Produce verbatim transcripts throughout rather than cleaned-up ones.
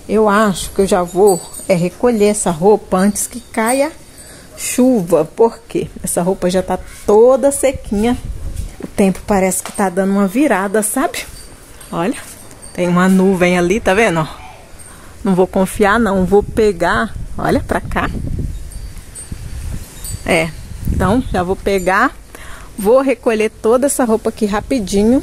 Eu acho que eu já vou é, recolher essa roupa antes que caia chuva, porque essa roupa já tá toda sequinha. O tempo parece que tá dando uma virada, sabe? Olha, tem uma nuvem ali, tá vendo? Não vou confiar não, vou pegar, olha pra cá. É, então já vou pegar, vou recolher toda essa roupa aqui rapidinho.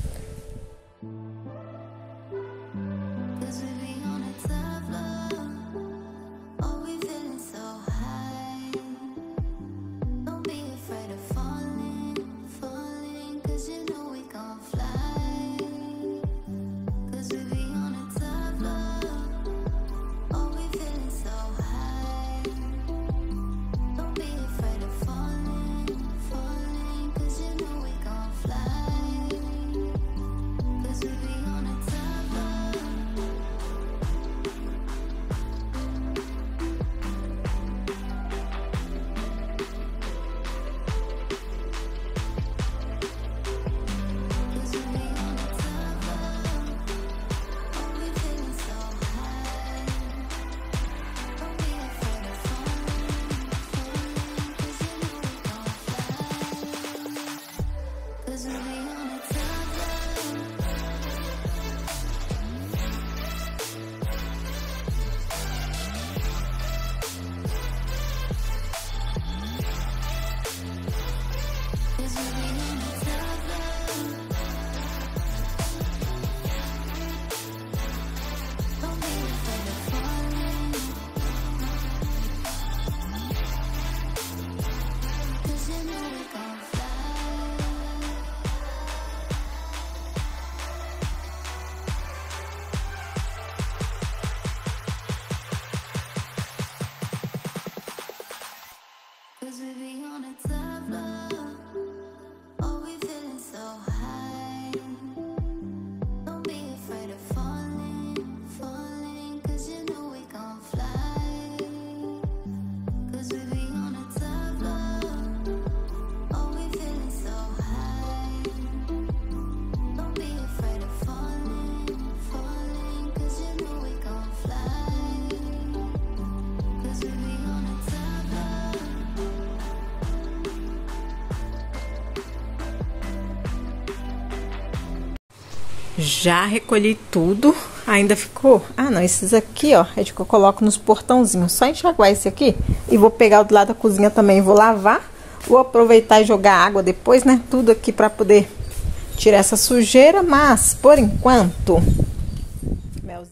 Já recolhi tudo, ainda ficou... Ah, não, esses aqui, ó, é de que eu coloco nos portãozinhos. Só enxaguar esse aqui e vou pegar o do lado da cozinha também, vou lavar. Vou aproveitar e jogar água depois, né? Tudo aqui pra poder tirar essa sujeira, mas, por enquanto... Melzinho.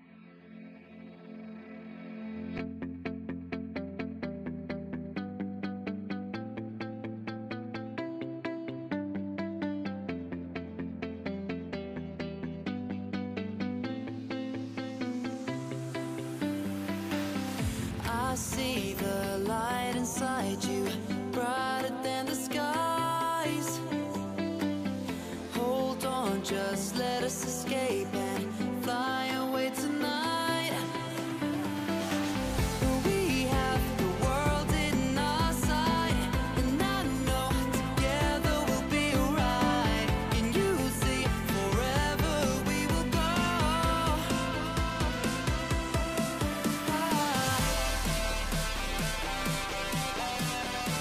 I see the light inside you, brighter than the skies. Hold on, just let us escape and fly away tonight. We have the world in our sight, and I know together we'll be alright. Can you see forever we will go? Ah.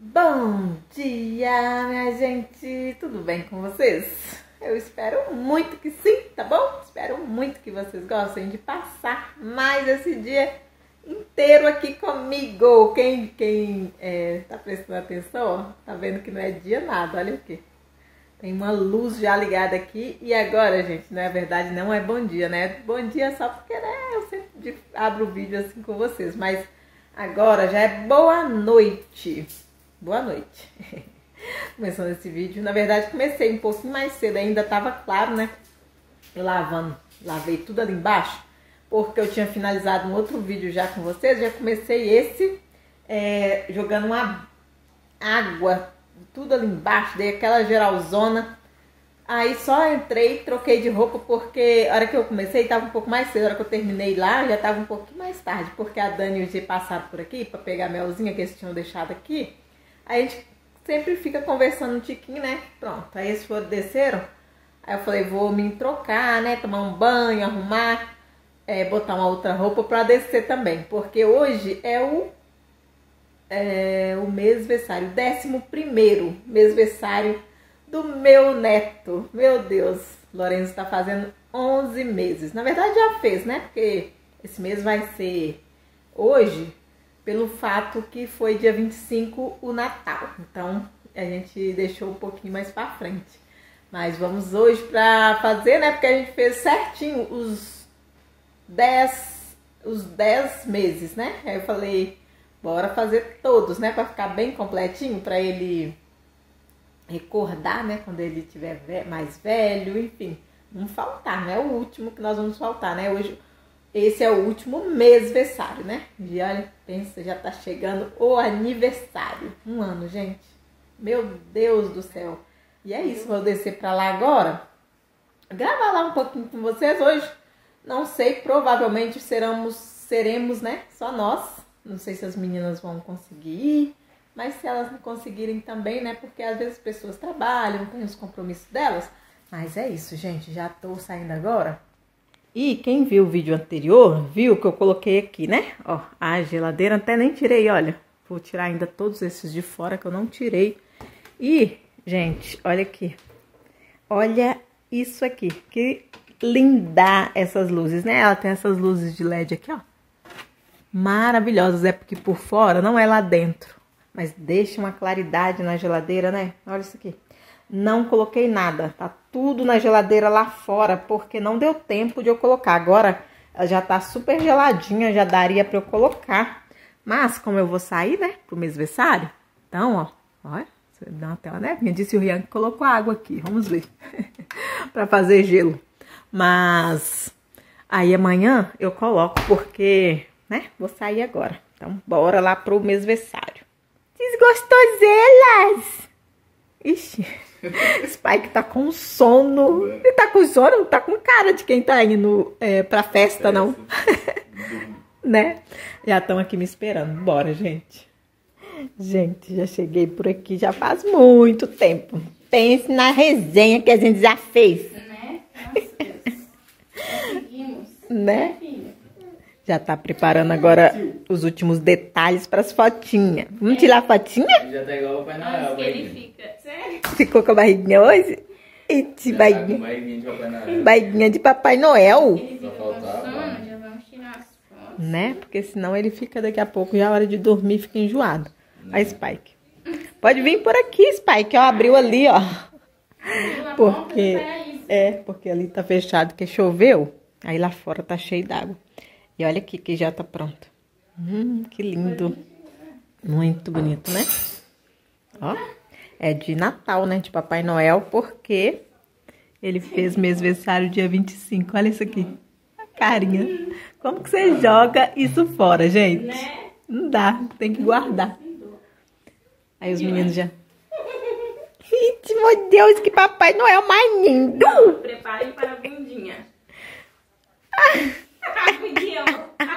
Bom dia, minha gente! Tudo bem com vocês? Eu espero muito que sim, tá bom? Espero muito que vocês gostem de passar mais esse dia inteiro aqui comigo. Quem, quem é, tá prestando atenção, ó, tá vendo que não é dia nada, olha aqui. Tem uma luz já ligada aqui e agora, gente, na verdade não é bom dia, né? Bom dia só porque, né, eu sempre abro o vídeo assim com vocês, mas agora já é boa noite. Boa noite. Começando esse vídeo, na verdade comecei um pouquinho mais cedo, ainda tava claro, né? Lavando, lavei tudo ali embaixo, porque eu tinha finalizado um outro vídeo já com vocês, já comecei esse é, jogando uma água, tudo ali embaixo, dei aquela geralzona. Aí só entrei, troquei de roupa, porque a hora que eu comecei tava um pouco mais cedo, a hora que eu terminei lá já tava um pouquinho mais tarde, porque a Dani e o G passaram por aqui pra pegar a melzinha que eles tinham deixado aqui. Aí a gente sempre fica conversando um tiquinho, né? Pronto, aí eles foram, desceram. Aí eu falei, vou me trocar, né? Tomar um banho, arrumar, é, botar uma outra roupa pra descer também. Porque hoje é o, é, o mêsversário, décimo primeiro mêsversário do meu neto. Meu Deus, Lorenzo tá fazendo onze meses. Na verdade já fez, né? Porque esse mês vai ser hoje, pelo fato que foi dia vinte e cinco o Natal. Então, a gente deixou um pouquinho mais pra frente. Mas vamos hoje pra fazer, né? Porque a gente fez certinho os dez, os dez meses, né? Aí eu falei, bora fazer todos, né? Pra ficar bem completinho, pra ele recordar, né? Quando ele tiver mais velho, enfim. Não faltar, né? O último que nós vamos faltar, né? Hoje... Esse é o último mêsversário, né? E olha, pensa, já tá chegando o aniversário. Um ano, gente. Meu Deus do céu. E é isso, vou descer pra lá agora. Gravar lá um pouquinho com vocês hoje. Não sei, provavelmente seremos, seremos, né? Só nós. Não sei se as meninas vão conseguir ir. Mas se elas não conseguirem também, né? Porque às vezes as pessoas trabalham, têm os compromissos delas. Mas é isso, gente. Já tô saindo agora. E quem viu o vídeo anterior, viu que eu coloquei aqui, né? Ó, a geladeira até nem tirei, olha. Vou tirar ainda todos esses de fora que eu não tirei. E, gente, olha aqui. Olha isso aqui. Que linda essas luzes, né? Ela tem essas luzes de L E D aqui, ó. Maravilhosas. É porque por fora não é lá dentro. Mas deixa uma claridade na geladeira, né? Olha isso aqui. Não coloquei nada, tá tudo na geladeira lá fora, porque não deu tempo de eu colocar. Agora ela já tá super geladinha, já daria pra eu colocar. Mas como eu vou sair, né, pro mêsversário, então, ó, olha, dá até uma nevinha. Disse o Rian que colocou água aqui, vamos ver, pra fazer gelo. Mas aí amanhã eu coloco, porque, né, vou sair agora. Então bora lá pro mêsversário. Desgostoselas! Ixi, Spike tá com sono. Ele tá com sono? Não tá com cara de quem tá indo é, pra festa, não. Né? Já estão aqui me esperando. Bora, gente. Gente, já cheguei por aqui já faz muito tempo. Pense na resenha que a gente já fez. Né? Nossa Deus. Conseguimos. Né? Já tá preparando agora os últimos detalhes pras fotinhas. Vamos tirar a fotinha? Já tá igual o Papai Noel. Antes que ele fica. Sério? Ficou com a barriguinha hoje? Eita, Já barriguinha. tá com barriguinha de Papai Noel. Barriguinha de Papai Noel. Ele fica com faltava. sono, já vamos tirar as fotos. Né? Porque senão ele fica daqui a pouco, já é hora de dormir, fica enjoado. A Spike. Pode vir por aqui, Spike. Ó, abriu ali, ó. Porque, é, porque ali tá fechado, porque choveu. Aí lá fora tá cheio d'água. E olha aqui que já tá pronto. Hum, que lindo. Muito bonito, né? Ó, é de Natal, né? De Papai Noel, porque ele fez mêsversário dia vinte e cinco. Olha isso aqui. A carinha. Como que você joga isso fora, gente? Não dá, tem que guardar. Aí os meninos já... Gente, meu Deus, que Papai Noel mais lindo! Preparem para a bundinha. Bundinha.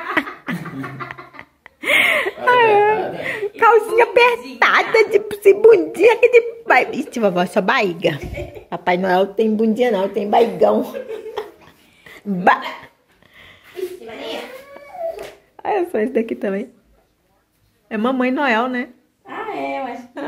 Calcinha apertada, de sem bundinha, que de... Vai, ixi, vovó, sua barriga. Papai Noel tem bundinha não, tem barrigão. Ba... Olha só esse daqui também. É Mamãe Noel, né? Ah, é, eu acho que é.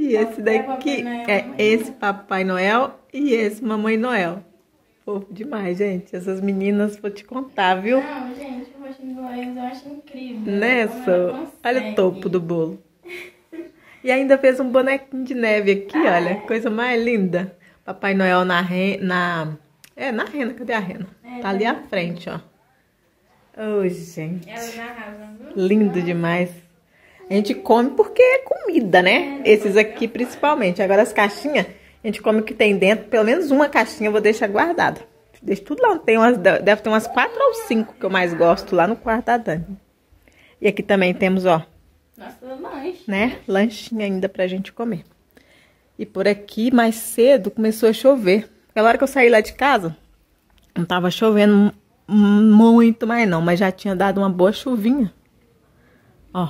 E esse É Papai daqui Noel, é Mamãe esse Noel. Papai Noel e esse Mamãe Noel. Fofo demais, gente. Essas meninas, vou te contar, viu? Não, gente, o rostinho do Enzo eu acho incrível. Nessa, Como ela olha o consegue. topo do bolo. E ainda fez um bonequinho de neve aqui, olha. Coisa mais linda. Papai Noel na rena. Na... É, na rena. Cadê a rena? É, Tá ali tá à frente, ó. Ô, gente. Ela na razão, viu? Lindo demais. A gente come porque é comida, né? Esses aqui principalmente. Agora as caixinhas, a gente come o que tem dentro. Pelo menos uma caixinha eu vou deixar guardada. Deixa tudo lá. Tem umas, deve ter umas quatro ou cinco que eu mais gosto lá no quarto da Dani. E aqui também temos, ó, Nossa, lanche. né? Lanchinho ainda pra gente comer. E por aqui, mais cedo, começou a chover. Aquela hora que eu saí lá de casa, não tava chovendo muito mais não, mas já tinha dado uma boa chuvinha. Ó.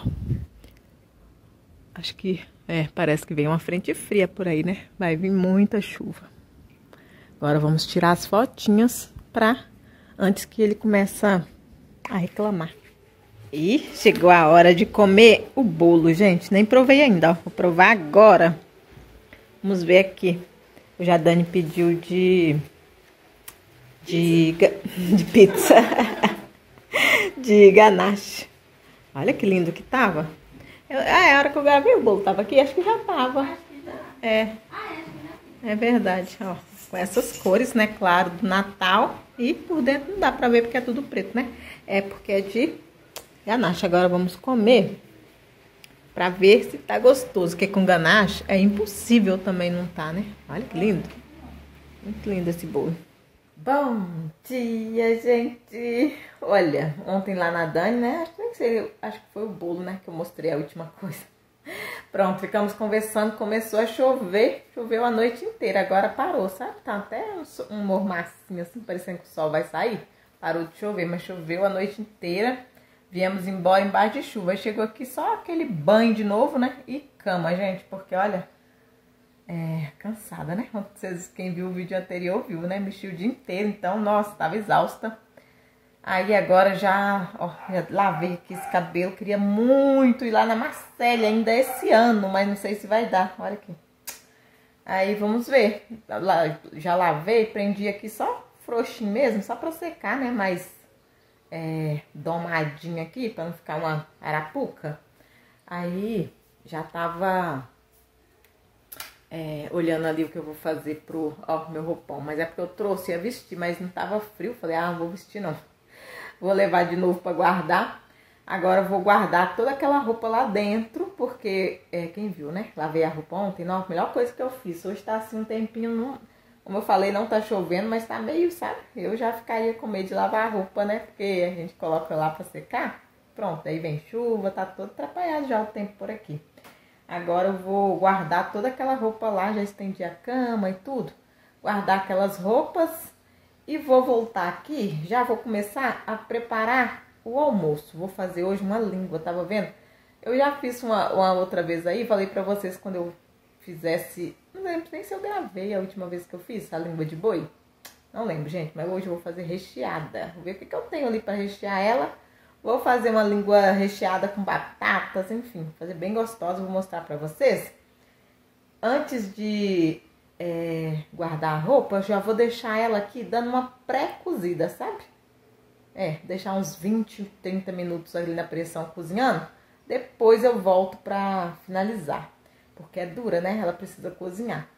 Acho que, é, parece que vem uma frente fria por aí, né? Vai vir muita chuva. Agora vamos tirar as fotinhas pra, antes que ele comece a reclamar. E chegou a hora de comer o bolo, gente. Nem provei ainda, ó. Vou provar agora. Vamos ver aqui. O Jadane pediu de... De, de pizza. De ganache. Olha que lindo que tava. Eu, ah, é a hora que eu gravei o bolo. Tava aqui? Acho que já tava. É. É verdade, ó. Com essas cores, né? Claro, do Natal. E por dentro não dá pra ver porque é tudo preto, né? É porque é de ganache. Agora vamos comer pra ver se tá gostoso. Porque com ganache é impossível também não tá, né? Olha que lindo. Muito lindo esse bolo. Bom dia, gente. Olha, ontem lá na Dani, né? Acho que nem sei, acho que foi o bolo, né? Que eu mostrei a última coisa. Pronto, ficamos conversando, começou a chover. Choveu a noite inteira, agora parou, sabe? Tá até um, um mormacinho assim, parecendo que o sol vai sair. Parou de chover, mas choveu a noite inteira. Viemos embora embaixo de chuva. Aí chegou aqui só aquele banho de novo, né? E cama, gente, porque olha... É, cansada, né? Vocês, quem viu o vídeo anterior viu, né? Mexi o dia inteiro, então, nossa, tava exausta. Aí agora já, ó, já lavei aqui esse cabelo. Queria muito ir lá na Marcélia ainda esse ano, mas não sei se vai dar. Olha aqui. Aí vamos ver. Já lavei, prendi aqui só frouxinho mesmo, só pra secar, né? Mais é, domadinho aqui, pra não ficar uma arapuca. Aí já tava... É, olhando ali o que eu vou fazer pro ó, meu roupão. Mas é porque eu trouxe, ia vestir, mas não tava frio. Falei, ah, não vou vestir não. Vou levar de novo pra guardar. Agora eu vou guardar toda aquela roupa lá dentro. Porque, é, quem viu, né? Lavei a roupa ontem. Não, a melhor coisa que eu fiz. Hoje tá assim um tempinho, não, como eu falei, não tá chovendo, mas tá meio, sabe? Eu já ficaria com medo de lavar a roupa, né? Porque a gente coloca lá pra secar. Pronto, aí vem chuva, tá todo atrapalhado já o tempo por aqui. Agora eu vou guardar toda aquela roupa lá, já estendi a cama e tudo. Guardar aquelas roupas e vou voltar aqui, já vou começar a preparar o almoço. Vou fazer hoje uma língua, tava vendo? Eu já fiz uma, uma outra vez aí, falei pra vocês quando eu fizesse... Não lembro nem se eu gravei a última vez que eu fiz a língua de boi. Não lembro, gente, mas hoje eu vou fazer recheada. Vou ver o que, que eu tenho ali pra rechear ela. Vou fazer uma língua recheada com batatas, enfim, fazer bem gostosa, vou mostrar pra vocês. Antes de é, guardar a roupa, eu já vou deixar ela aqui dando uma pré-cozida, sabe? É, deixar uns vinte, trinta minutos ali na pressão cozinhando. Depois eu volto pra finalizar, porque é dura, né? Ela precisa cozinhar.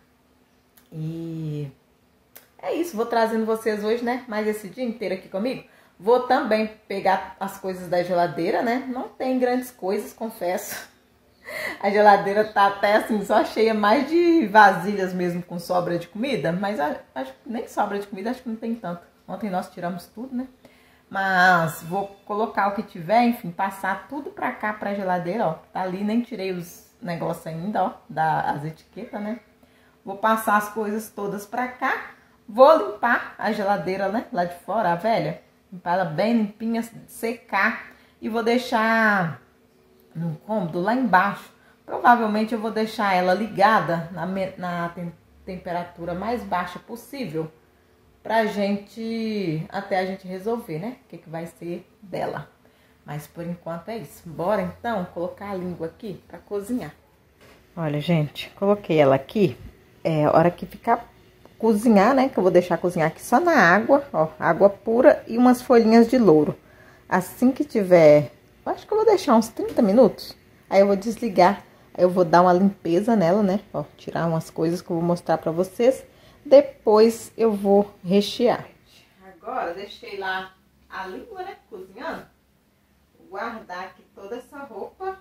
E é isso, vou trazendo vocês hoje, né? Mais esse dia inteiro aqui comigo. Vou também pegar as coisas da geladeira, né? Não tem grandes coisas, confesso. A geladeira tá até assim, só cheia mais de vasilhas mesmo com sobra de comida. Mas acho que nem sobra de comida, acho que não tem tanto. Ontem nós tiramos tudo, né? Mas vou colocar o que tiver, enfim, passar tudo pra cá, pra geladeira, ó. Tá ali, nem tirei os negócios ainda, ó, das etiquetas, né? Vou passar as coisas todas pra cá. Vou limpar a geladeira, né? Lá de fora, a velha. Limpar ela bem limpinha, secar. E vou deixar no cômodo lá embaixo. Provavelmente eu vou deixar ela ligada na, na tem, temperatura mais baixa possível. Pra gente, até a gente resolver, né? O que, que vai ser dela. Mas por enquanto é isso. Bora então colocar a língua aqui pra cozinhar. Olha, gente, coloquei ela aqui. É a hora que ficar cozinhar, né? Que eu vou deixar cozinhar aqui só na água, ó. Água pura e umas folhinhas de louro. Assim que tiver... Acho que eu vou deixar uns trinta minutos. Aí eu vou desligar. Aí eu vou dar uma limpeza nela, né? Ó, tirar umas coisas que eu vou mostrar pra vocês. Depois eu vou rechear. Agora, deixei lá a língua, né? Cozinhando. Vou guardar aqui toda essa roupa.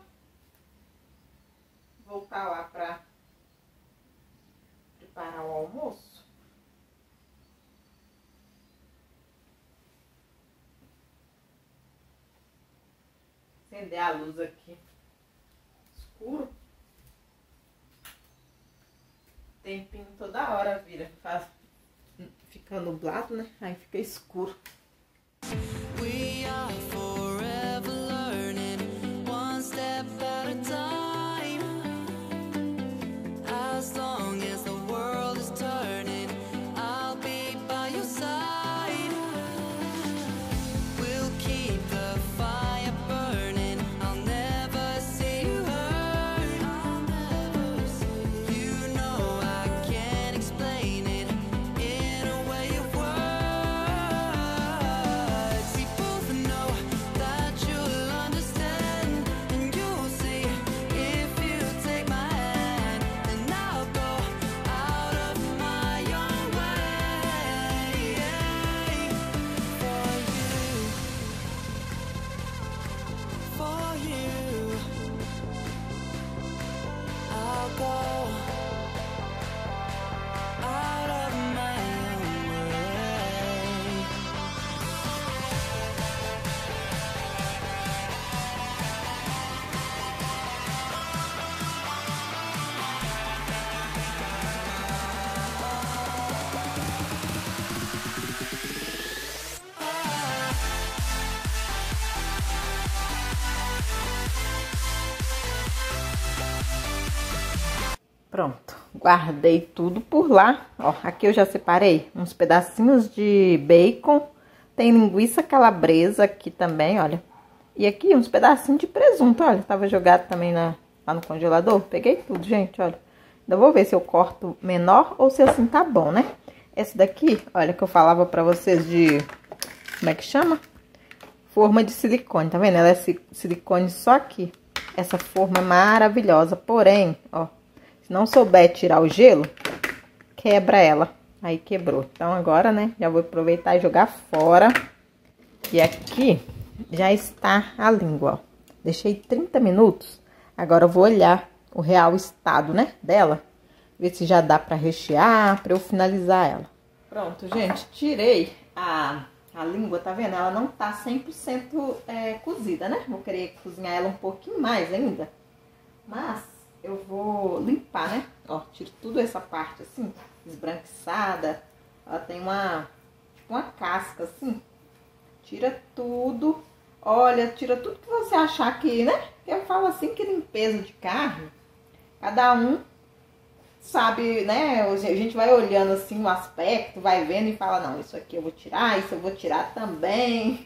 Voltar lá pra preparar o almoço. Acender a luz aqui. Escuro. Tempinho toda hora vira. Faz, fica nublado, né? Aí fica escuro. We are forever learning, one step at a time. As long as the world is turning, I'll be by your side. We'll keep the fire burning, I'll never see you hurt. I'll never see you. You know I can't explain it in a way of words. We both know that you'll understand, and you'll see if you take my hand, and I'll go out of my own way for you, for you. I'll go out of my own way. Pronto, guardei tudo por lá. Ó, aqui eu já separei uns pedacinhos de bacon. Tem linguiça calabresa aqui também, olha. E aqui uns pedacinhos de presunto, olha. Tava jogado também na, lá no congelador. Peguei tudo, gente, olha. Ainda vou ver se eu corto menor ou se assim tá bom, né? Esse daqui, olha, que eu falava pra vocês de... Como é que chama? Forma de silicone, tá vendo? Ela é silicone só aqui. Essa forma é maravilhosa, porém, ó... Se não souber tirar o gelo, quebra ela. Aí quebrou. Então agora, né, já vou aproveitar e jogar fora. E aqui já está a língua, ó. Deixei trinta minutos. Agora eu vou olhar o real estado, né, dela. Ver se já dá pra rechear, pra eu finalizar ela. Pronto, gente, tirei a, a língua, tá vendo? Ela não tá cem por cento é, cozida, né? Vou querer cozinhar ela um pouquinho mais ainda. Mas... eu vou limpar, né? Ó, tiro tudo essa parte assim, esbranquiçada. Ela tem uma, tipo uma casca assim. Tira tudo. Olha, tira tudo que você achar que, né? Eu falo assim que limpeza de carne, cada um sabe, né? A gente vai olhando assim o aspecto, vai vendo e fala, não, isso aqui eu vou tirar, isso eu vou tirar também.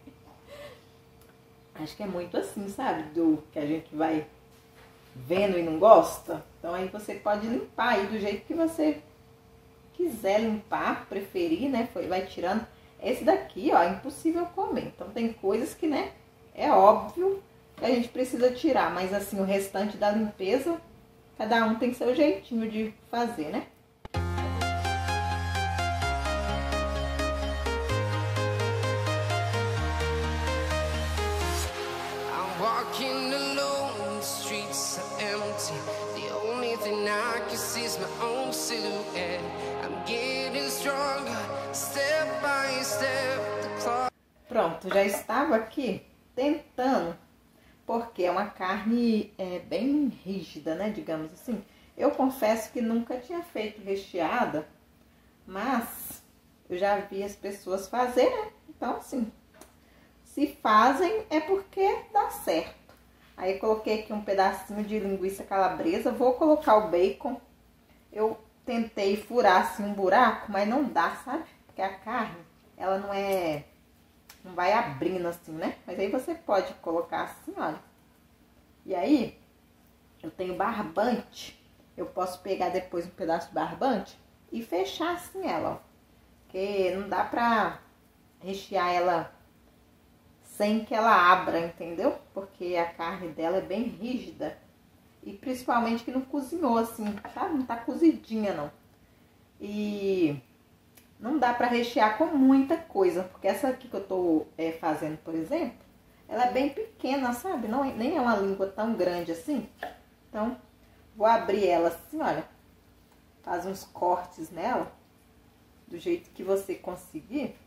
Acho que é muito assim, sabe? Do que a gente vai... vendo e não gosta, então aí você pode limpar aí do jeito que você quiser limpar, preferir, né? Foi, vai tirando. Esse daqui, ó, é impossível comer. Então tem coisas que, né, é óbvio que a gente precisa tirar, mas assim, o restante da limpeza, cada um tem seu jeitinho de fazer, né? I'm walking alone, the streets are empty. The only thing I can see is my own silhouette. I'm getting stronger, step by step. The clock. Pronto, já estava aqui tentando, porque é uma carne é, bem rígida, né, digamos assim. Eu confesso que nunca tinha feito recheada, mas eu já vi as pessoas fazerem, né? Então, assim, se fazem é porque dá certo. Aí coloquei aqui um pedacinho de linguiça calabresa, vou colocar o bacon. Eu tentei furar assim um buraco, mas não dá, sabe? Porque a carne, ela não é... não vai abrindo assim, né? Mas aí você pode colocar assim, olha. E aí, eu tenho barbante, eu posso pegar depois um pedaço de barbante e fechar assim ela, ó. Porque não dá pra rechear ela sem que ela abra, entendeu? Porque a carne dela é bem rígida. E principalmente que não cozinhou assim, sabe? Não tá cozidinha, não. E não dá pra rechear com muita coisa. Porque essa aqui que eu tô é, fazendo, por exemplo, ela é bem pequena, sabe? Não, nem é uma língua tão grande assim. Então, vou abrir ela assim, olha. Faz uns cortes nela, do jeito que você conseguir.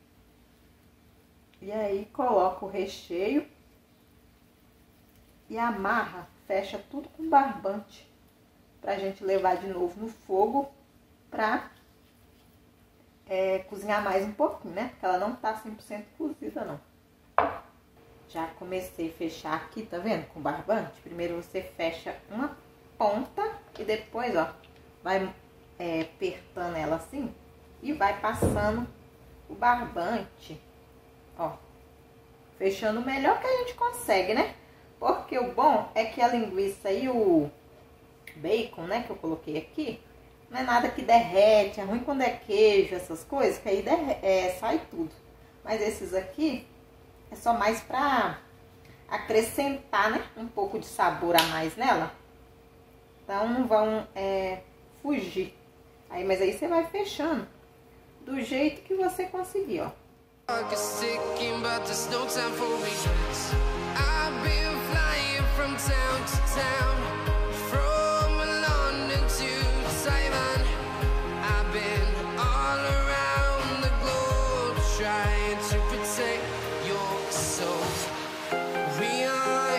E aí, coloca o recheio e amarra, fecha tudo com barbante, pra gente levar de novo no fogo pra é, cozinhar mais um pouquinho, né? Porque ela não tá cem por cento cozida, não. Já comecei a fechar aqui, tá vendo? Com barbante. Primeiro você fecha uma ponta e depois, ó, vai é, apertando ela assim e vai passando o barbante, ó, fechando o melhor que a gente consegue, né? Porque o bom é que a linguiça e o bacon, né, que eu coloquei aqui, não é nada que derrete. É ruim quando é queijo, essas coisas, que aí derre é, sai tudo. Mas esses aqui é só mais pra acrescentar, né, um pouco de sabor a mais nela. Então não vão é, fugir. Aí, mas aí você vai fechando do jeito que você conseguir, ó. Clock is ticking, but there's no time for regrets. I've been flying from town to town, from London to Taiwan. I've been all around the globe trying to protect your soul. We are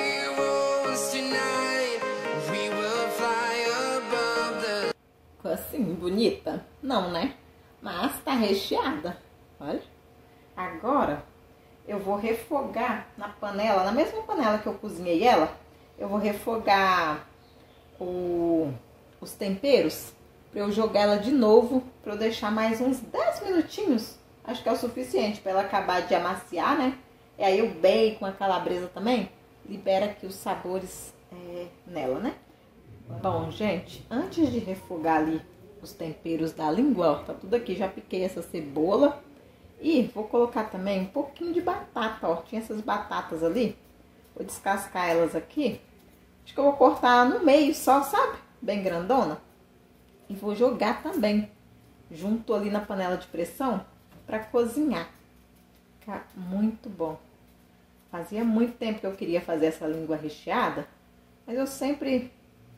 heroes tonight. We will fly above the... Ficou assim, bonita? Não, né? Mas tá recheada, olha. Agora, eu vou refogar na panela, na mesma panela que eu cozinhei ela, eu vou refogar o, os temperos, pra eu jogar ela de novo, pra eu deixar mais uns dez minutinhos, acho que é o suficiente pra ela acabar de amaciar, né? E aí o bacon, a calabresa também, libera aqui os sabores é, nela, né? Bom, gente, antes de refogar ali os temperos da língua, ó, tá tudo aqui, já piquei essa cebola. E vou colocar também um pouquinho de batata, ó. Tinha essas batatas ali. Vou descascar elas aqui. Acho que eu vou cortar no meio só, sabe? Bem grandona. E vou jogar também junto ali na panela de pressão pra cozinhar. Fica muito bom. Fazia muito tempo que eu queria fazer essa língua recheada, mas eu sempre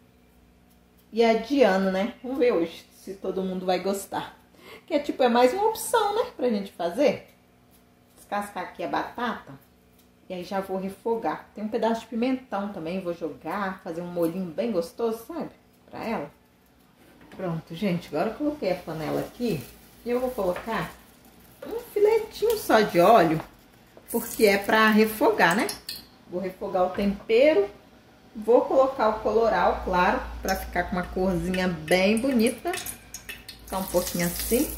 ia adiando, né? Vamos ver hoje se todo mundo vai gostar. Que é tipo, é mais uma opção, né, pra gente fazer. Descascar aqui a batata. E aí já vou refogar. Tem um pedaço de pimentão também, vou jogar, fazer um molhinho bem gostoso, sabe? Pra ela. Pronto, gente, agora eu coloquei a panela aqui. E eu vou colocar um filetinho só de óleo, porque é pra refogar, né? Vou refogar o tempero. Vou colocar o colorau, claro, pra ficar com uma corzinha bem bonita. Ficar um pouquinho assim.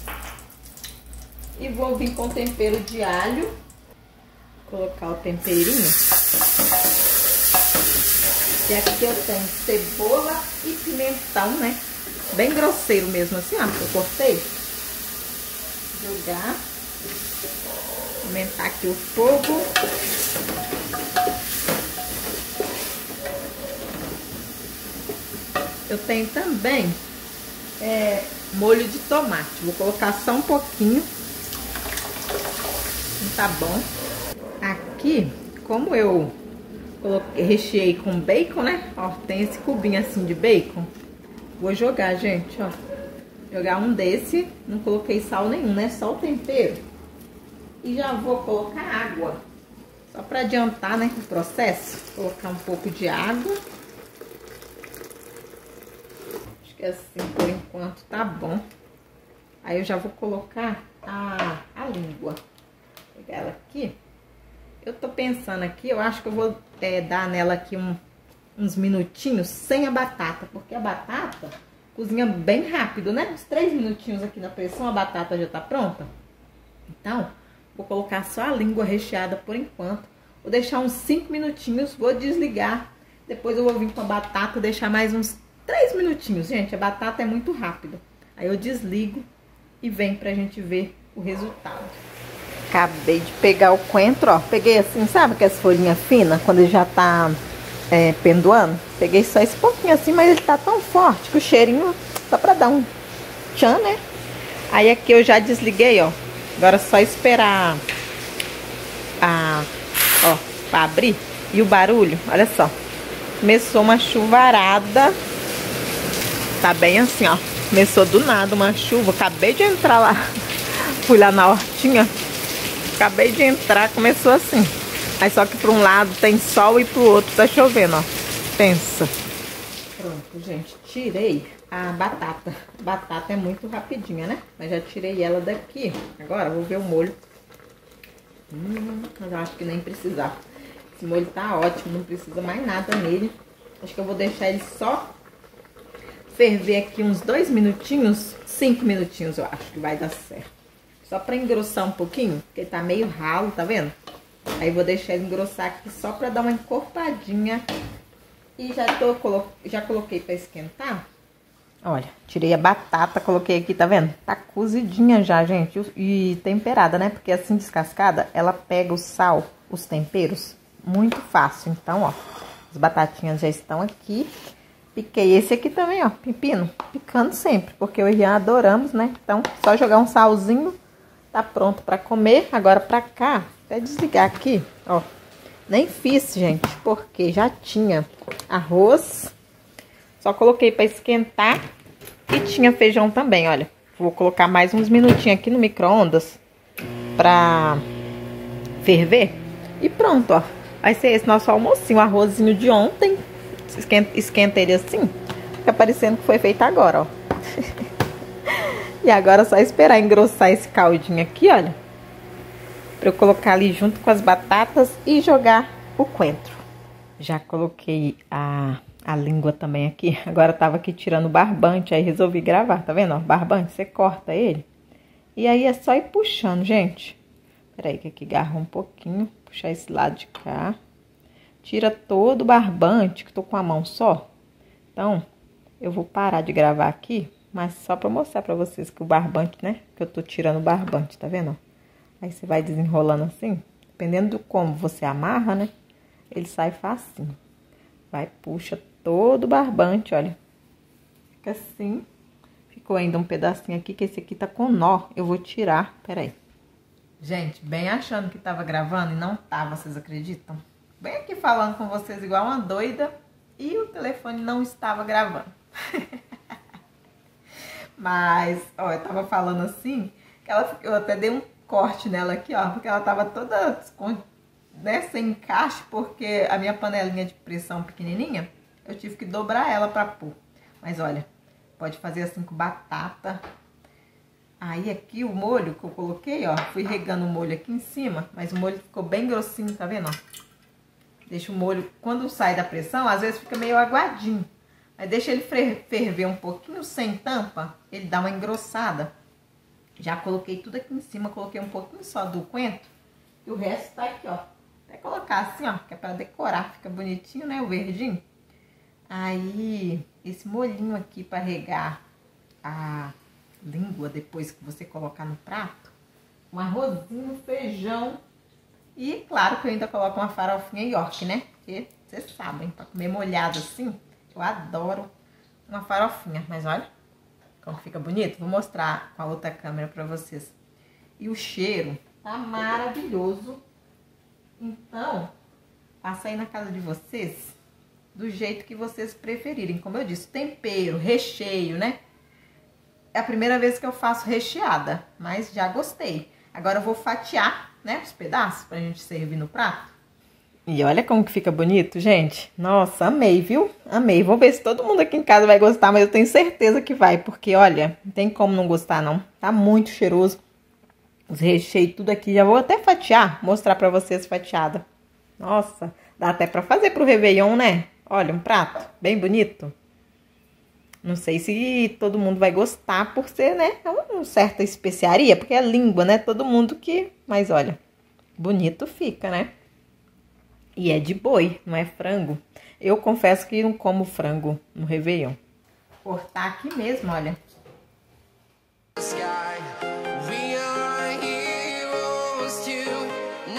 E vou vir com tempero de alho. Colocar o temperinho. E aqui eu tenho cebola e pimentão, né? Bem grosseiro mesmo assim, ó, que eu cortei. Jogar. Aumentar aqui o fogo. Eu tenho também é, molho de tomate. Vou colocar só um pouquinho. Tá bom. Aqui, como eu coloquei, recheei com bacon, né? Ó, tem esse cubinho assim de bacon. Vou jogar, gente, ó. Jogar um desse. Não coloquei sal nenhum, né? Só o tempero. E já vou colocar água. Só pra adiantar, né, o processo. Vou colocar um pouco de água. Acho que assim, por enquanto, tá bom. Aí eu já vou colocar a, a língua. Vou pegar ela aqui. Eu tô pensando aqui, eu acho que eu vou é, dar nela aqui um, uns minutinhos sem a batata. Porque a batata cozinha bem rápido, né? Uns três minutinhos aqui na pressão, a batata já tá pronta. Então, vou colocar só a língua recheada por enquanto. Vou deixar uns cinco minutinhos, vou desligar. Depois eu vou vir com a batata, deixar mais uns três minutinhos. Gente, a batata é muito rápida. Aí eu desligo e vem pra gente ver o resultado. Acabei de pegar o coentro, ó. Peguei assim, sabe aquelas folhinhas finas, quando ele já tá é, pendoando? Peguei só esse pouquinho assim, mas ele tá tão forte que o cheirinho, só pra dar um tchan, né? Aí aqui eu já desliguei, ó. Agora é só esperar a, ó, pra abrir. E o barulho, olha só. Começou uma chuvarada. Tá bem assim, ó. Começou do nada uma chuva. Acabei de entrar lá. Fui lá na hortinha. Acabei de entrar, começou assim. Aí só que para um lado tem sol e pro outro tá chovendo, ó. Pensa. Pronto, gente. Tirei a batata. Batata é muito rapidinha, né? Mas já tirei ela daqui. Agora vou ver o molho. Hum, mas eu acho que nem precisar. Esse molho tá ótimo, não precisa mais nada nele. Acho que eu vou deixar ele só ferver aqui uns dois minutinhos. Cinco minutinhos eu acho que vai dar certo. Só pra engrossar um pouquinho, porque tá meio ralo, tá vendo? Aí vou deixar ele engrossar aqui só pra dar uma encorpadinha. E já, tô, já coloquei pra esquentar. Olha, tirei a batata, coloquei aqui, tá vendo? Tá cozidinha já, gente. E temperada, né? Porque assim descascada, ela pega o sal, os temperos, muito fácil. Então, ó, as batatinhas já estão aqui. Piquei esse aqui também, ó, pepino. Picando sempre, porque eu e o Ian adoramos, né? Então, só jogar um salzinho. Tá pronto pra comer. Agora pra cá, até desligar aqui, ó. Nem fiz, gente, porque já tinha arroz. Só coloquei pra esquentar. E tinha feijão também, olha. Vou colocar mais uns minutinhos aqui no micro-ondas pra ferver. E pronto, ó. Vai ser esse nosso almocinho. O arrozinho de ontem. Esquenta, esquenta ele assim. Fica parecendo que foi feito agora, ó. E agora é só esperar engrossar esse caldinho aqui, olha. Pra eu colocar ali junto com as batatas e jogar o coentro. Já coloquei a, a língua também aqui. Agora eu tava aqui tirando o barbante, aí resolvi gravar, tá vendo? Ó, barbante, você corta ele. E aí é só ir puxando, gente. Peraí que aqui agarra um pouquinho. Puxar esse lado de cá. Tira todo o barbante, que tô com a mão só. Então, eu vou parar de gravar aqui. Mas só pra mostrar pra vocês que o barbante, né? Que eu tô tirando o barbante, tá vendo? Aí você vai desenrolando assim. Dependendo do como você amarra, né? Ele sai facinho. Vai, puxa todo o barbante, olha. Fica assim. Ficou ainda um pedacinho aqui, que esse aqui tá com nó. Eu vou tirar, peraí. Gente, bem achando que tava gravando e não tava, vocês acreditam? Bem aqui falando com vocês igual uma doida. E o telefone não estava gravando. Mas, ó, eu tava falando assim, que ela, eu até dei um corte nela aqui, ó, porque ela tava toda, né, sem encaixe, porque a minha panelinha de pressão pequenininha, eu tive que dobrar ela pra pôr. Mas, olha, pode fazer assim com batata. Aí, aqui, o molho que eu coloquei, ó, fui regando o molho aqui em cima, mas o molho ficou bem grossinho, tá vendo, ó? Deixa o molho, quando sai da pressão, às vezes fica meio aguadinho. Aí deixa ele ferver um pouquinho sem tampa, ele dá uma engrossada. Já coloquei tudo aqui em cima, coloquei um pouquinho só do coentro. E o resto tá aqui, ó. Até colocar assim, ó, que é pra decorar, fica bonitinho, né, o verdinho. Aí, esse molhinho aqui pra regar a língua depois que você colocar no prato. Um arrozinho, feijão. E claro que eu ainda coloco uma farofinha York, né? Porque vocês sabem, pra comer molhado assim... Eu adoro uma farofinha, mas olha como fica bonito. Vou mostrar com a outra câmera pra vocês. E o cheiro tá maravilhoso. Então, passa aí na casa de vocês do jeito que vocês preferirem. Como eu disse, tempero, recheio, né? É a primeira vez que eu faço recheada, mas já gostei. Agora eu vou fatiar, né, os pedaços pra gente servir no prato. E olha como que fica bonito, gente. Nossa, amei, viu? Amei. Vou ver se todo mundo aqui em casa vai gostar, mas eu tenho certeza que vai. Porque, olha, não tem como não gostar, não. Tá muito cheiroso. Os recheios, tudo aqui. Já vou até fatiar, mostrar pra vocês fatiada. Nossa, dá até pra fazer pro Réveillon, né? Olha, um prato bem bonito. Não sei se todo mundo vai gostar por ser, né, uma certa especiaria. Porque é língua, né? Todo mundo que... Mas, olha, bonito fica, né? E é de boi, não é frango. Eu confesso que não como frango no Réveillon. Cortar aqui mesmo, olha. Sky, we are heroes tonight.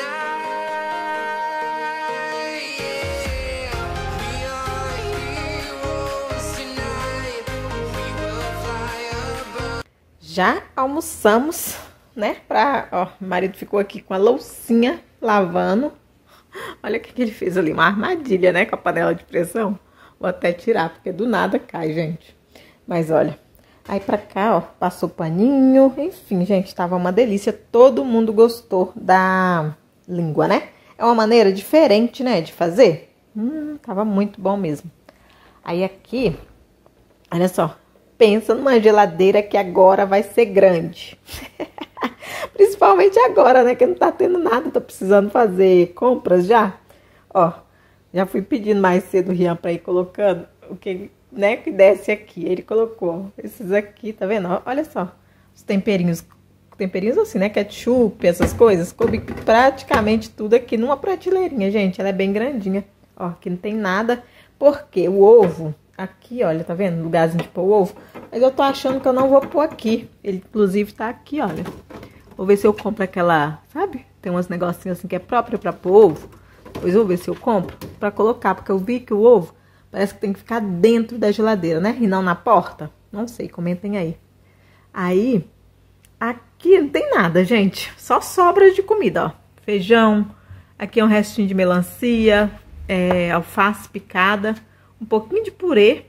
Yeah, we are heroes tonight. We will fly above. Já almoçamos, né? Pra, ó, o marido ficou aqui com a loucinha lavando. Olha o que, que ele fez ali, uma armadilha, né? Com a panela de pressão. Vou até tirar, porque do nada cai, gente. Mas olha, aí pra cá, ó, passou paninho. Enfim, gente, tava uma delícia. Todo mundo gostou da língua, né? É uma maneira diferente, né, de fazer. Hum, tava muito bom mesmo. Aí aqui, olha só. Pensa numa geladeira que agora vai ser grande. Principalmente agora, né? Que não tá tendo nada. Tô precisando fazer compras já. Ó, já fui pedindo mais cedo o Rian pra ir colocando o que, né, que desce aqui. Ele colocou esses aqui, tá vendo? Olha só, os temperinhos. Temperinhos assim, né? Ketchup, essas coisas. Coube praticamente tudo aqui numa prateleirinha, gente. Ela é bem grandinha. Ó, aqui não tem nada. Porque o ovo... Aqui, olha, tá vendo? Lugarzinho de pôr o ovo. Mas eu tô achando que eu não vou pôr aqui. Ele, inclusive, tá aqui, olha. Vou ver se eu compro aquela, sabe? Tem umas negocinhos assim que é próprio pra pôr ovo. Depois eu vou ver se eu compro pra colocar. Porque eu vi que o ovo parece que tem que ficar dentro da geladeira, né? E não na porta. Não sei, comentem aí. Aí, aqui não tem nada, gente. Só sobras de comida, ó. Feijão. Aqui é um restinho de melancia. É, alface picada. Um pouquinho de purê.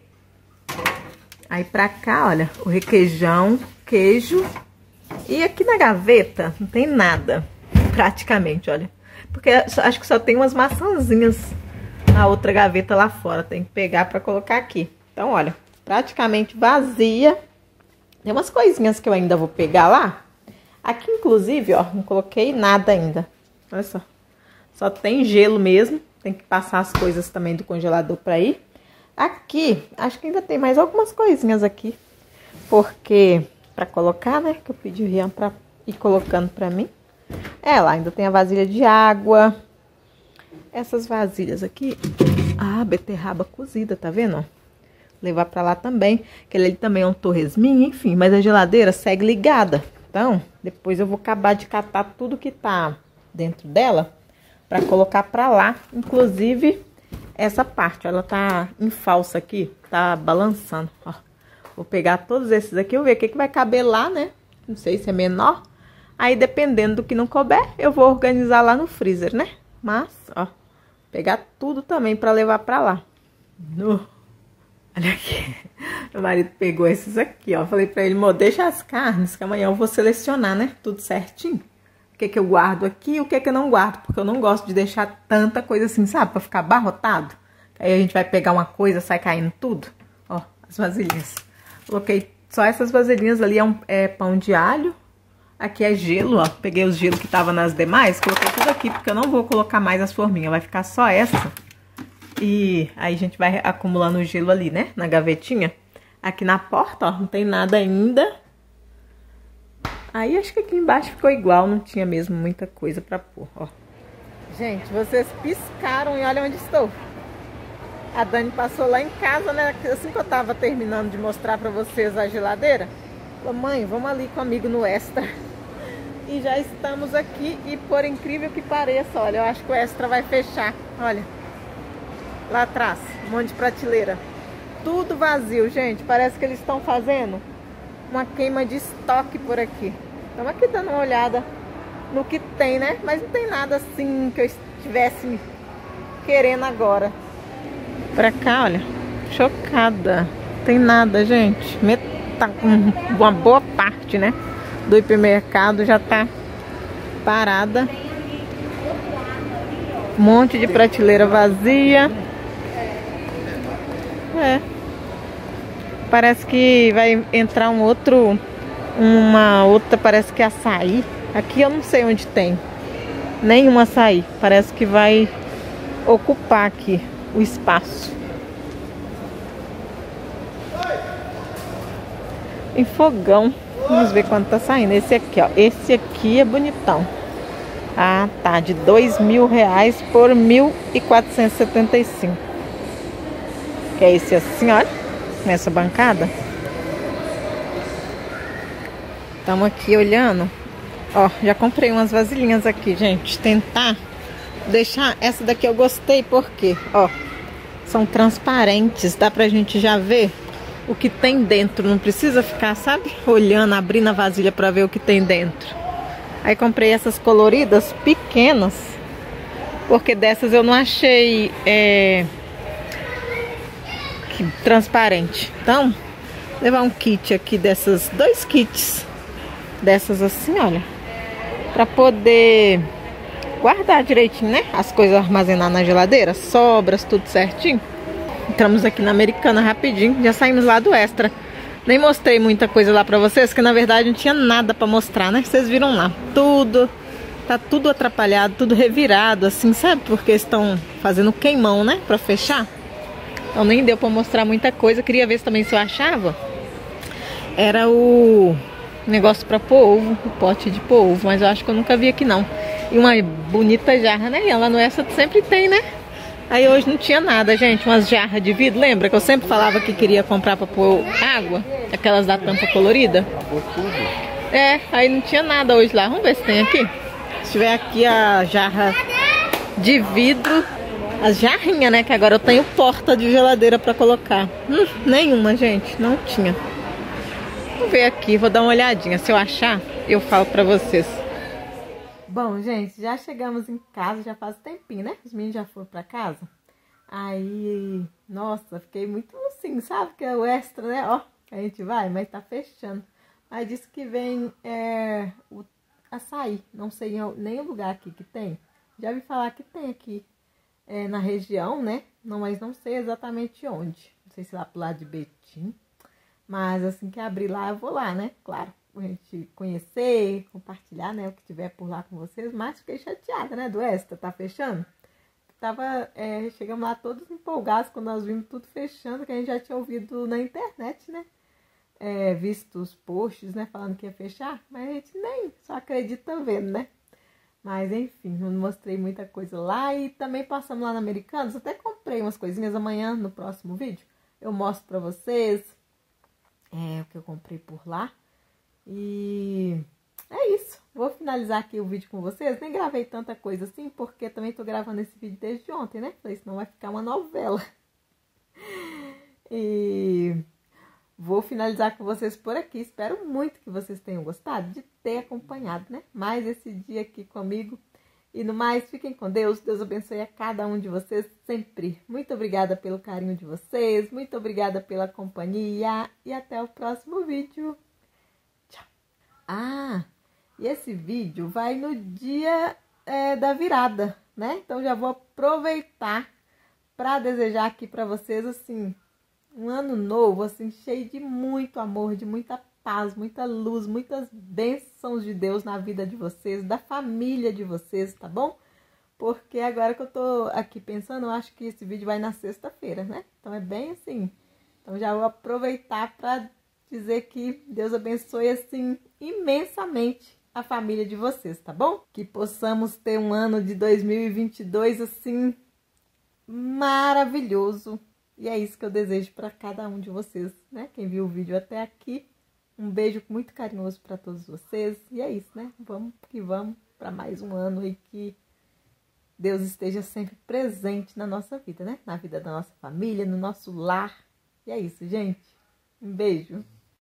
Aí pra cá, olha, o requeijão, queijo. E aqui na gaveta não tem nada, praticamente, olha. Porque acho que só tem umas maçãzinhas na outra gaveta lá fora. Tem que pegar pra colocar aqui. Então, olha, praticamente vazia. Tem umas coisinhas que eu ainda vou pegar lá. Aqui, inclusive, ó, não coloquei nada ainda. Olha só. Só tem gelo mesmo. Tem que passar as coisas também do congelador pra ir. Aqui, acho que ainda tem mais algumas coisinhas aqui. Porque, pra colocar, né? Que eu pedi o Rian pra ir colocando pra mim. É, lá ainda tem a vasilha de água. Essas vasilhas aqui. Ah, beterraba cozida, tá vendo? Ó, levar pra lá também. Aquele ali também é um torresminho, enfim. Mas a geladeira segue ligada. Então, depois eu vou acabar de catar tudo que tá dentro dela. Pra colocar pra lá. Inclusive... Essa parte, ela tá em falsa aqui, tá balançando, ó. Vou pegar todos esses aqui, vou ver o que, que vai caber lá, né? Não sei se é menor. Aí, dependendo do que não couber, eu vou organizar lá no freezer, né? Mas, ó, pegar tudo também pra levar pra lá. No... Olha aqui, meu marido pegou esses aqui, ó. Falei pra ele, amor, deixa as carnes, que amanhã eu vou selecionar, né? Tudo certinho. O que que eu guardo aqui e o que que eu não guardo. Porque eu não gosto de deixar tanta coisa assim, sabe? Pra ficar abarrotado. Aí a gente vai pegar uma coisa, sai caindo tudo. Ó, as vasilhinhas. Coloquei só essas vasilhinhas ali, é, um, é pão de alho. Aqui é gelo, ó. Peguei os gelos que tava nas demais, coloquei tudo aqui, porque eu não vou colocar mais as forminhas. Vai ficar só essa. E aí a gente vai acumulando o gelo ali, né? Na gavetinha. Aqui na porta, ó, não tem nada ainda. Aí, acho que aqui embaixo ficou igual, não tinha mesmo muita coisa pra pôr, ó. Gente, vocês piscaram e olha onde estou. A Dani passou lá em casa, né, assim que eu tava terminando de mostrar pra vocês a geladeira. Falou, mãe, vamos ali comigo no Extra. E já estamos aqui e, por incrível que pareça, olha, eu acho que o Extra vai fechar, olha. Lá atrás, um monte de prateleira. Tudo vazio, gente, parece que eles estão fazendo uma queima de estoque por aqui. Estamos aqui dando uma olhada no que tem, né? Mas não tem nada assim que eu estivesse querendo agora. Pra cá, olha. Chocada. Não tem nada, gente. Meta... Uma boa parte, né? Do hipermercado já tá parada. Um monte de prateleira vazia. É. Parece que vai entrar um outro, uma outra, parece que é açaí. Aqui eu não sei onde tem nenhum açaí. Parece que vai ocupar aqui o espaço. Em fogão. Vamos ver quanto tá saindo. Esse aqui, ó. Esse aqui é bonitão. Ah, tá. De dois mil reais por mil quatrocentos e setenta e cinco. Que é esse assim, olha. Nessa bancada. Estamos aqui olhando. Ó, já comprei umas vasilhinhas aqui, gente. Tentar deixar... Essa daqui eu gostei porque, ó, são transparentes. Dá pra gente já ver o que tem dentro. Não precisa ficar, sabe, olhando, abrindo a vasilha pra ver o que tem dentro. Aí comprei essas coloridas pequenas. Porque dessas eu não achei é, que, transparente. Então, vou levar um kit aqui dessas, dois kits. Dessas assim, olha. Pra poder guardar direitinho, né? As coisas, armazenar na geladeira. Sobras, tudo certinho. Entramos aqui na Americana rapidinho. Já saímos lá do Extra. Nem mostrei muita coisa lá pra vocês, que na verdade não tinha nada pra mostrar, né? Vocês viram lá. Tudo, tá tudo atrapalhado, tudo revirado, assim, sabe? Porque estão fazendo queimão, né? Pra fechar. Então nem deu pra mostrar muita coisa. Queria ver se também se eu achava. Era o... negócio pra pôr ovo, o pote de pôr ovo, mas eu acho que eu nunca vi aqui não. E uma bonita jarra, né? E ela no Extra sempre tem, né? Aí hoje não tinha nada, gente. Umas jarras de vidro, lembra que eu sempre falava que queria comprar pra pôr água? Aquelas da tampa colorida. É, aí não tinha nada hoje lá. Vamos ver se tem aqui. Se tiver aqui a jarra de vidro, as jarrinhas, né? Que agora eu tenho porta de geladeira pra colocar. Hum, nenhuma, gente. Não tinha. Vou ver aqui, vou dar uma olhadinha. Se eu achar, eu falo pra vocês. Bom, gente, já chegamos em casa, já faz tempinho, né? Os meninos já foram pra casa. Aí, nossa, fiquei muito assim, sabe? Que é o Extra, né? Ó, a gente vai, mas tá fechando. Aí disse que vem é, o açaí. Não sei nem o lugar aqui que tem. Já vi falar que tem aqui é, na região, né? Não, mas não sei exatamente onde. Não sei se lá pro lado de Betim. Mas assim que abrir lá, eu vou lá, né? Claro, a gente conhecer, compartilhar, né? O que tiver por lá com vocês. Mas fiquei chateada, né? Do Extra, tá fechando. Tava, é, chegamos lá todos empolgados quando nós vimos tudo fechando, que a gente já tinha ouvido na internet, né? É, visto os posts, né? Falando que ia fechar. Mas a gente nem só acredita vendo, né? Mas enfim, não mostrei muita coisa lá. E também passamos lá na Americanas. Até comprei umas coisinhas amanhã, no próximo vídeo. Eu mostro pra vocês. É o que eu comprei por lá. E é isso. Vou finalizar aqui o vídeo com vocês. Nem gravei tanta coisa assim, porque também tô gravando esse vídeo desde ontem, né? Falei, senão vai ficar uma novela. E vou finalizar com vocês por aqui. Espero muito que vocês tenham gostado de ter acompanhado, né? Mais esse dia aqui comigo. E no mais, fiquem com Deus. Deus abençoe a cada um de vocês sempre. Muito obrigada pelo carinho de vocês. Muito obrigada pela companhia. E até o próximo vídeo. Tchau. Ah, e esse vídeo vai no dia é, da virada, né? Então já vou aproveitar para desejar aqui para vocês, assim, um ano novo, assim, cheio de muito amor, de muita paz, muita luz, muitas bênçãos de Deus na vida de vocês, da família de vocês, tá bom? Porque agora que eu tô aqui pensando, eu acho que esse vídeo vai na sexta-feira, né? Então é bem assim. Então já vou aproveitar para dizer que Deus abençoe, assim, imensamente a família de vocês, tá bom? Que possamos ter um ano de dois mil e vinte e dois, assim, maravilhoso. E é isso que eu desejo para cada um de vocês, né? Quem viu o vídeo até aqui. Um beijo muito carinhoso para todos vocês. E é isso, né? Vamos que vamos para mais um ano e que Deus esteja sempre presente na nossa vida, né? Na vida da nossa família, no nosso lar. E é isso, gente. Um beijo.